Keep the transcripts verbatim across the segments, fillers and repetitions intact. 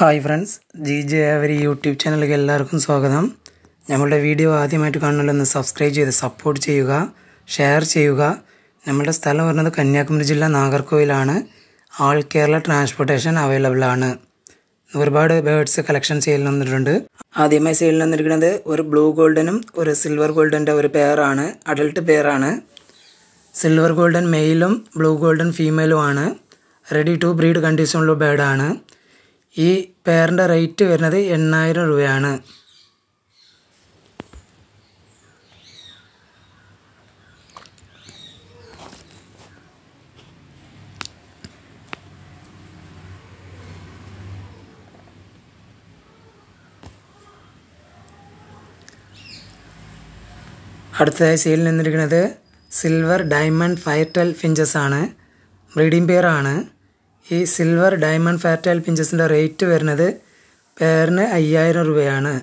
Hi friends, G J Avery YouTube channel ke ellarkum swagatham. Nammude video ആദ്യമായിട്ട് കാണുന്നവരൊന്ന് subscribe ചെയ്ത് support ചെയ്യുക, share ചെയ്യുക. നമ്മുടെ സ്ഥലം വരുന്നത് കന്യാകുമാരി ജില്ല നാഗർകോവിലാണ്. ആൾ കേരള ട്രാൻസ്പോർട്ടേഷൻ അവൈലബിൾ ആണ്. ഒരുപാട് ബേർഡ്സ് കളക്ഷൻ സെയിലിന് വന്നിട്ടുണ്ട്. ആദ്യമായി സെയിലിന് വന്നിരിക്കുന്നത് ഒരു ബ്ലൂ ഗോൾഡനും ഒരു സിൽവർ ഗോൾഡൻ്റെ ഒരു പെയറാണ്, അഡൽട്ട് പെയറാണ്. സിൽവർ ഗോൾഡൻ മെയിലും ബ്ലൂ ഗോൾഡൻ ഫീമെയിലും ആണ്. റെഡി ടു ബ്രീഡ് കണ്ടീഷനുള്ള ബേർഡാണ്. ഈ പെയറിൻ്റെ റേറ്റ് വരുന്നത് എണ്ണായിരം രൂപയാണ്. അടുത്തതായി സെയിലിൽ നിന്നിരിക്കുന്നത് സിൽവർ ഡയമണ്ട് ഫയർടെൽ ഫിഞ്ചസ് ആണ്. ബ്രീഡിംഗ് പെയറാണ്. ഈ സിൽവർ ഡയമണ്ട് ഫയർടെൽ ഫിഞ്ചസിൻ്റെ റേറ്റ് വരുന്നത് പെയറിന് അയ്യായിരം രൂപയാണ്.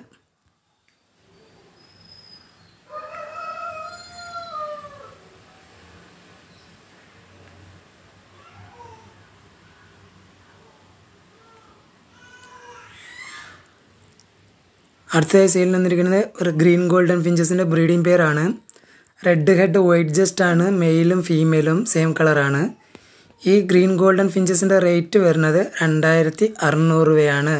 അടുത്തതായി സെയിലിൽ നിന്നിരിക്കുന്നത് ഒരു ഗ്രീൻ ഗോൾഡൻ ഫിഞ്ചസിൻ്റെ ബ്രീഡിംഗ് പെയറാണ്. റെഡ് ഹെഡ് വൈറ്റ് ജസ്റ്റ് ആണ്. മെയിലും ഫീമെയിലും സെയിം കളറാണ്. ഈ ഗ്രീൻ ഗോൾഡൻ ഫിഞ്ചസിൻ്റെ റേറ്റ് വരുന്നത് രണ്ടായിരത്തി അറുന്നൂറ് രൂപയാണ്.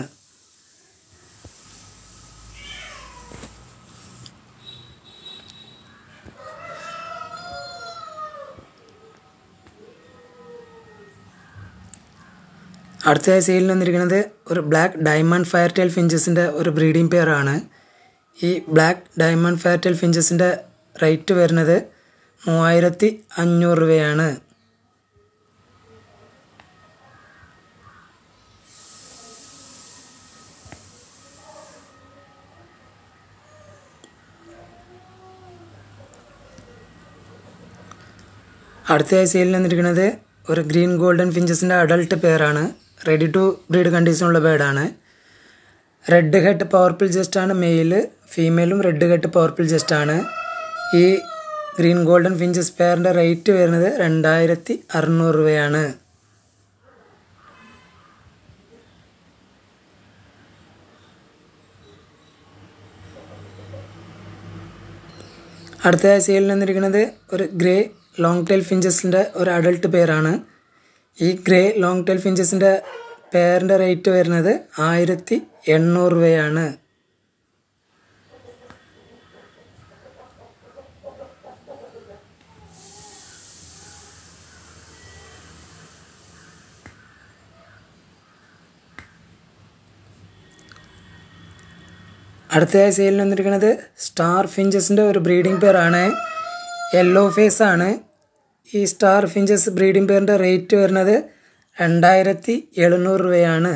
അടുത്തതായി സെയിലിൽ വന്നിരിക്കുന്നത് ഒരു ബ്ലാക്ക് ഡയമണ്ട് ഫയർടെൽ ഫിഞ്ചസിൻ്റെ ഒരു ബ്രീഡിംഗ് പെയറാണ്. ഈ ബ്ലാക്ക് ഡയമണ്ട് ഫയർടെൽ ഫിഞ്ചസിൻ്റെ റേറ്റ് വരുന്നത് മൂവായിരത്തി അഞ്ഞൂറ് രൂപയാണ്. അടുത്തതായി സെയിലിൽ വന്നിരിക്കുന്നത് ഒരു ഗ്രീൻ ഗോൾഡൻ ഫിഞ്ചസിൻ്റെ അഡൽട്ട് പെയറാണ്. റെഡി ടു ബ്രീഡ് കണ്ടീഷനുള്ള ബേർഡാണ്. റെഡ് ഹെഡ് പവർഫുൾ ജസ്റ്റാണ് മെയിൽ, ഫീമെയിലും റെഡ് ഹെഡ് പവർഫുൾ ജസ്റ്റാണ്. ഈ ഗ്രീൻ ഗോൾഡൻ ഫിഞ്ചസ് പെയറിൻ്റെ റേറ്റ് വരുന്നത് രണ്ടായിരത്തി അറുന്നൂറ് രൂപയാണ്. അടുത്തതായി സെയിലിൽ വന്നിരിക്കുന്നത് ഒരു ഗ്രേ ലോങ് ടെയിൽ ഫിഞ്ചസിൻ്റെ ഒരു അഡൽട്ട് പെയറാണ്. ഈ ഗ്രേ ലോങ് ടെയിൽ ഫിഞ്ചസിൻ്റെ പെയറിൻ്റെ റേറ്റ് വരുന്നത് ആയിരത്തി എണ്ണൂറ് രൂപയാണ്. അടുത്തതായി സെയിലിൽ വന്നിരിക്കുന്നത് സ്റ്റാർ ഫിഞ്ചസിൻ്റെ ഒരു ബ്രീഡിംഗ് പെയറാണ്. യെല്ലോ ഫേസ് ആണ്. ഈ സ്റ്റാർ ഫിഞ്ചസ് ബ്രീഡിംഗ് പെയറിൻ്റെ റേറ്റ് വരുന്നത് രണ്ടായിരത്തി എഴുന്നൂറ് രൂപയാണ്.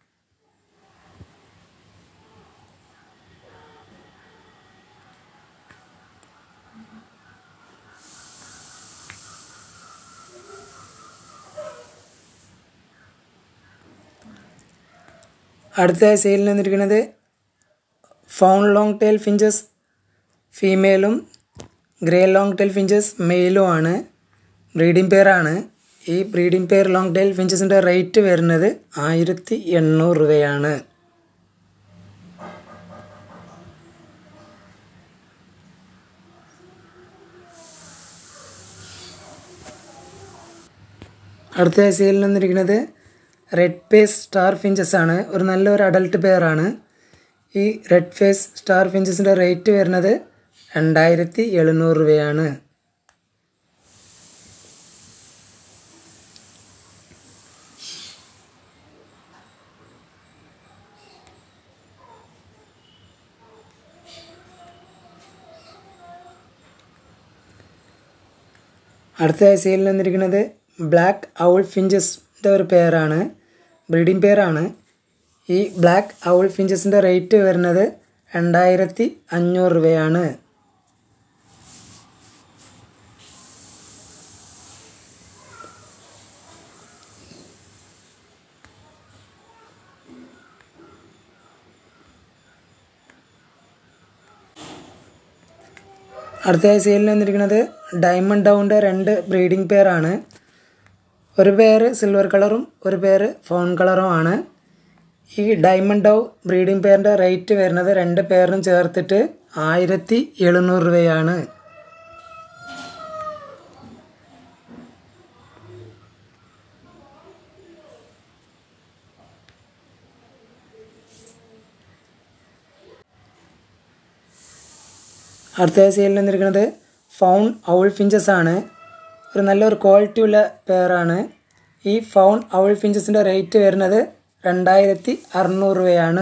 അടുത്തതായി സെയിലിൽ വന്നിരിക്കുന്നത് ഫൗൺ ലോങ് ടെയിൽ ഫിഞ്ചസ് ഫീമെയിലും ഗ്രേ ലോങ് ടെയിൽ ഫിഞ്ചസ് മെയിലും ആണ്. ബ്രീഡിംഗ് പെയറാണ്. ഈ ബ്രീഡിംഗ് പെയർ ലോങ് ടെയിൽ ഫിഞ്ചസിൻ്റെ റേറ്റ് വരുന്നത് ആയിരത്തി എണ്ണൂറ് രൂപയാണ്. അടുത്ത സെയിലിൽ വന്നിരിക്കുന്നത് റെഡ് ഫേസ് സ്റ്റാർ ഫിഞ്ചസ് ആണ്. ഒരു നല്ലൊരു അഡൽട്ട് പെയറാണ്. ഈ റെഡ് ഫേസ് സ്റ്റാർ ഫിഞ്ചസിൻ്റെ റേറ്റ് വരുന്നത് രണ്ടായിരത്തി എഴുന്നൂറ് രൂപയാണ്. അടുത്തതായി സെയിലിൽ വന്നിരിക്കുന്നത് ബ്ലാക്ക് ഔൾ ഫിഞ്ചസിൻ്റെ ഒരു പെയറാണ്. ബ്രീഡിംഗ് പെയറാണ്. ഈ ബ്ലാക്ക് ഔൾ ഫിഞ്ചസിൻ്റെ റേറ്റ് വരുന്നത് രണ്ടായിരത്തി അഞ്ഞൂറ് രൂപയാണ്. അടുത്തതായി സെയിലിൽ വന്നിരിക്കുന്നത് ഡയമണ്ട് ഡൗണിൻ്റെ രണ്ട് ബ്രീഡിംഗ് പെയറാണ്. ഒരു പെയർ സിൽവർ കളറും ഒരു പെയർ ഫൗൺ കളറും ആണ്. ഈ ഡയമണ്ട് ഡവ് ബ്രീഡിംഗ് പെയറിൻ്റെ റേറ്റ് വരുന്നത് രണ്ട് പെയറിനും ചേർത്തിട്ട് ആയിരത്തി എഴുന്നൂറ് രൂപയാണ്. അടുത്ത സെയിലിൽ വന്നിരിക്കുന്നത് ഫൗൺ ഔൾ ഫിഞ്ചസ് ആണ്. ഒരു നല്ലൊരു ക്വാളിറ്റി ഉള്ള പെയറാണ്. ഈ ഫൗൺ ഔൾ ഫിഞ്ചസിൻ്റെ റേറ്റ് വരുന്നത് രണ്ടായിരത്തി അറുന്നൂറ് രൂപയാണ്.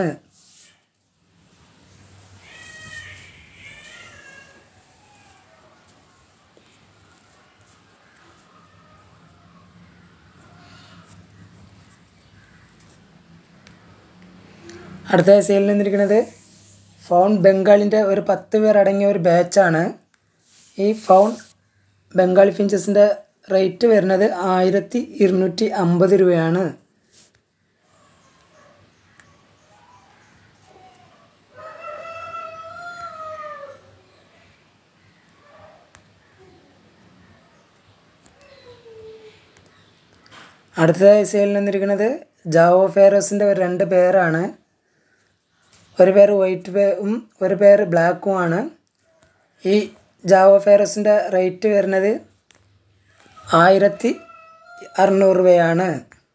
അടുത്ത സെയിലിൽ നിന്നിരിക്കുന്നത് ഫൗൺ ബംഗാളിൻ്റെ ഒരു പത്ത് പേർ അടങ്ങിയ ഒരു ബാച്ചാണ്. ഈ ഫൗൺ ബംഗാളി ഫിഞ്ചസിൻ്റെ റേറ്റ് വരുന്നത് ആയിരത്തി ഇരുന്നൂറ്റി അമ്പത് രൂപയാണ്. അടുത്തതായി സെയിലിൽ വന്നിരിക്കുന്നത് ജാവോ ഫെയറോസിൻ്റെ ഒരു രണ്ട് പേരാണ്. ഒരു പേര് വൈറ്റ് പേയും ഒരു പേര് ബ്ലാക്കുമാണ്. ഈ ജാവോ ഫെയറോസിൻ്റെ റേറ്റ് വരുന്നത് ആയിരത്തി അറുന്നൂറ് രൂപയാണ്.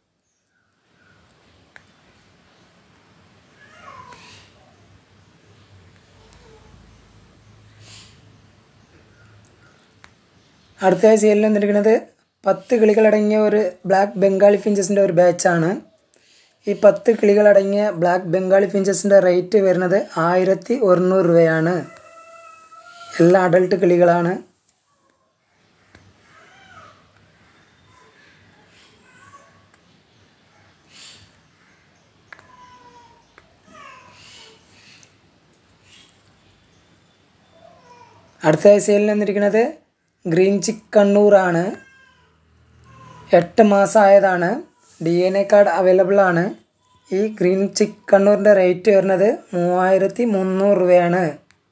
അടുത്തതായി സെയിലിൽ വന്നിരിക്കുന്നത് പത്ത് കിളികളടങ്ങിയ ഒരു ബ്ലാക്ക് ബംഗാളി ഫിഞ്ചസിൻ്റെ ഒരു ബാച്ചാണ്. ഈ പത്ത് കിളികളടങ്ങിയ ബ്ലാക്ക് ബംഗാളി ഫിഞ്ചസിൻ്റെ റേറ്റ് വരുന്നത് ആയിരത്തി ഒരുന്നൂറ് രൂപയാണ്. എല്ലാ അഡൾട്ട് കിളികളാണ്. അടുത്തതായി സെയിലിൽ വന്നിരിക്കുന്നത് ഗ്രീൻ ചിക്ക് കണ്ണൂർ ആണ്. എട്ട് മാസമായതാണ്. D N A card available ആണ്. ഈ ഗ്രീൻ ചിക്ക് കണ്ണൂറിൻ്റെ റേറ്റ് വരുന്നത് മൂവായിരത്തി മുന്നൂറ് രൂപയാണ്.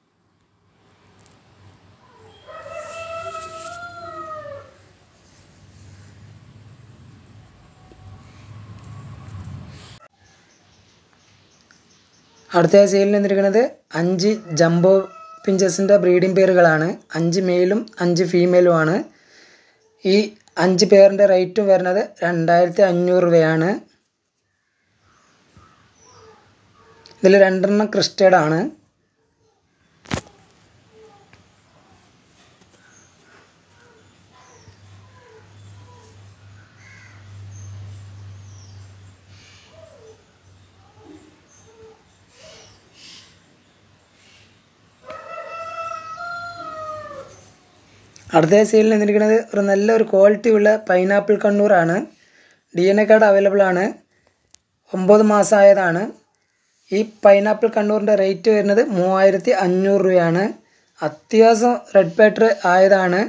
അടുത്ത സെയിലിൽ നിന്നിരിക്കുന്നത് അഞ്ച് ജംബോ പിഞ്ചസിൻ്റെ ബ്രീഡിംഗ് പേരുകളാണ്. അഞ്ച് മെയിലും അഞ്ച് ഫീമെയിലുമാണ്. ഈ അഞ്ച് പേരിൻ്റെ റേറ്റും വരുന്നത് രണ്ടായിരത്തി അഞ്ഞൂറ് രൂപയാണ്. ഇതിൽ രണ്ടെണ്ണം ക്രിസ്റ്റഡ് ആണ്. അടുത്ത സെയിലിൽ നിന്നിരിക്കുന്നത് ഒരു നല്ലൊരു ക്വാളിറ്റി ഉള്ള പൈനാപ്പിൾ കണ്ണൂറാണ്. D N A card available ആണ്. ഒമ്പത് മാസമായതാണ്. ഈ പൈനാപ്പിൾ കണ്ണൂറിൻ്റെ റേറ്റ് വരുന്നത് മൂവായിരത്തി അഞ്ഞൂറ് രൂപയാണ്. അത്യാവശ്യം റെഡ് പാറ്റർ ആയതാണ്.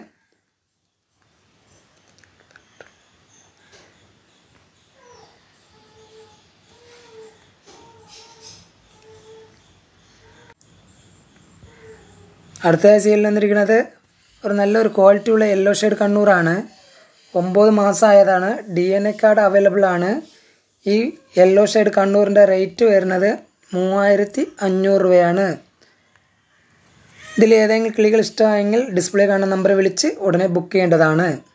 അടുത്ത സെയിലിൽ വന്നിരിക്കുന്നത് ഒരു നല്ലൊരു ക്വാളിറ്റി ഉള്ള യെല്ലോ ഷെയ്ഡ് കണ്ണൂറാണ്. ഒമ്പത് മാസമായതാണ്. D N A card available ആണ്. ഈ യെല്ലോ ഷെയ്ഡ് കണ്ണൂറിൻ്റെ റേറ്റ് വരുന്നത് മൂവായിരത്തി അഞ്ഞൂറ് രൂപയാണ്. ഇതിൽ ഏതെങ്കിലും കിളികൾ ഇഷ്ടമായെങ്കിൽ ഡിസ്പ്ലേ കാണുന്ന നമ്പർ വിളിച്ച് ഉടനെ ബുക്ക് ചെയ്യേണ്ടതാണ്.